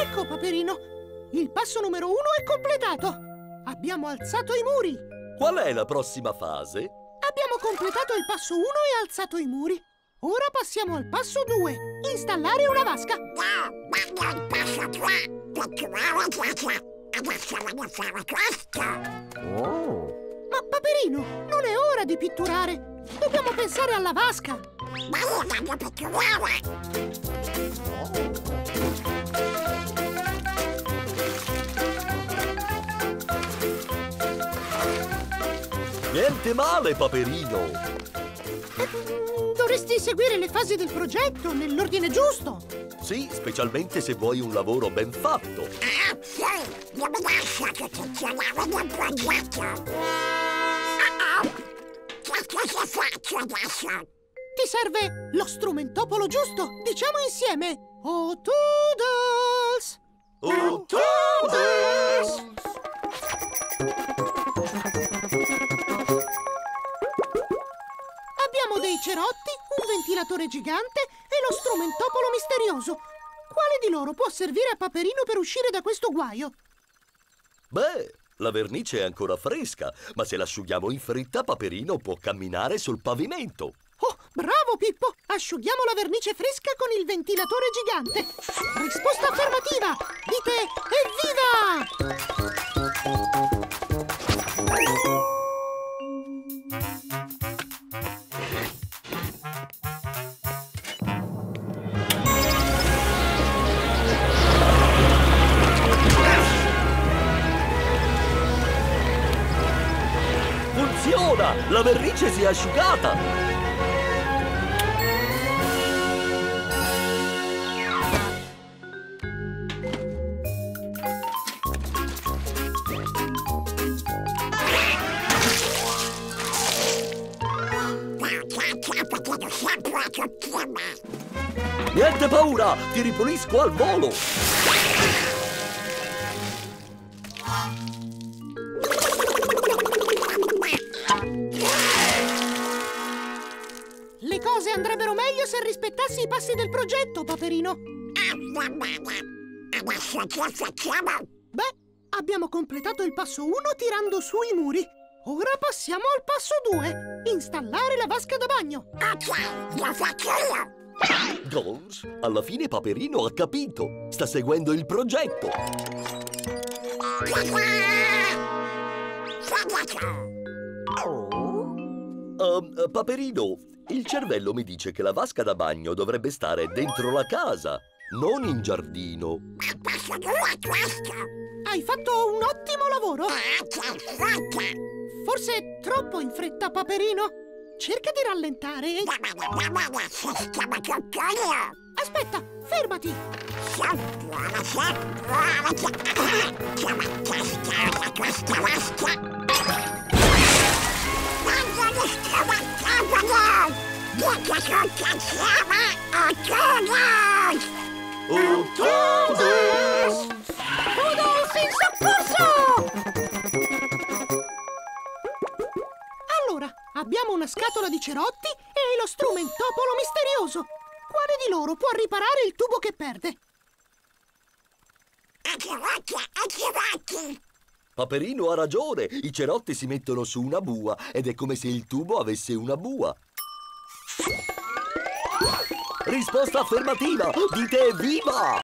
Ecco, Paperino, il passo numero 1 è completato. Abbiamo alzato i muri. Qual è la prossima fase? Abbiamo completato il passo 1 e alzato i muri. Ora passiamo al passo 2, installare una vasca. No, voglio il passo 3, perché ora già adesso voglio fare questo. Ma Paperino, non è ora di pitturare. Dobbiamo pensare alla vasca. Ma io voglio pitturare. Niente male, Paperino! Dovresti seguire le fasi del progetto nell'ordine giusto. Sì, specialmente se vuoi un lavoro ben fatto. Ah, sì, non mi lascia che funzionare nel progetto. Che cosa faccio adesso? Ti serve lo strumentopolo giusto. Diciamo insieme. O'Toodles! O'Toodles! Abbiamo dei cerotti, un ventilatore gigante e lo strumentopolo misterioso. Quale di loro può servire a Paperino per uscire da questo guaio? Beh, la vernice è ancora fresca, ma se l'asciughiamo in fretta, Paperino può camminare sul pavimento. Oh, bravo Pippo! Asciughiamo la vernice fresca con il ventilatore gigante. Risposta affermativa! Dite evviva! Funziona! La vernice si è asciugata! Niente paura! Ti ripulisco al volo! Le cose andrebbero meglio se rispettassi i passi del progetto, Paperino. Adesso che facciamo? Beh, abbiamo completato il passo 1 tirando su i muri. Ora passiamo al passo 2, installare la vasca da bagno. Ok, lo faccio io. Goals, alla fine Paperino ha capito. Sta seguendo il progetto. Paperino, il cervello mi dice che la vasca da bagno dovrebbe stare dentro la casa, non in giardino. Ma passo 2 è questo. Hai fatto un ottimo lavoro. Che fretta. Forse troppo in fretta, Paperino. Cerca di rallentare. Stiamo coccolo. Aspetta, fermati. Chiama testa questa vasca. Quando li strumentavano, dica che chiama O'Toodles. O'Toodles! Toodles in soccorso! Allora, abbiamo una scatola di cerotti e lo strumentopolo misterioso. Quale di loro può riparare il tubo che perde? Acchirocchi. Paperino ha ragione, i cerotti si mettono su una bua ed è come se il tubo avesse una bua. Risposta affermativa, dite evviva!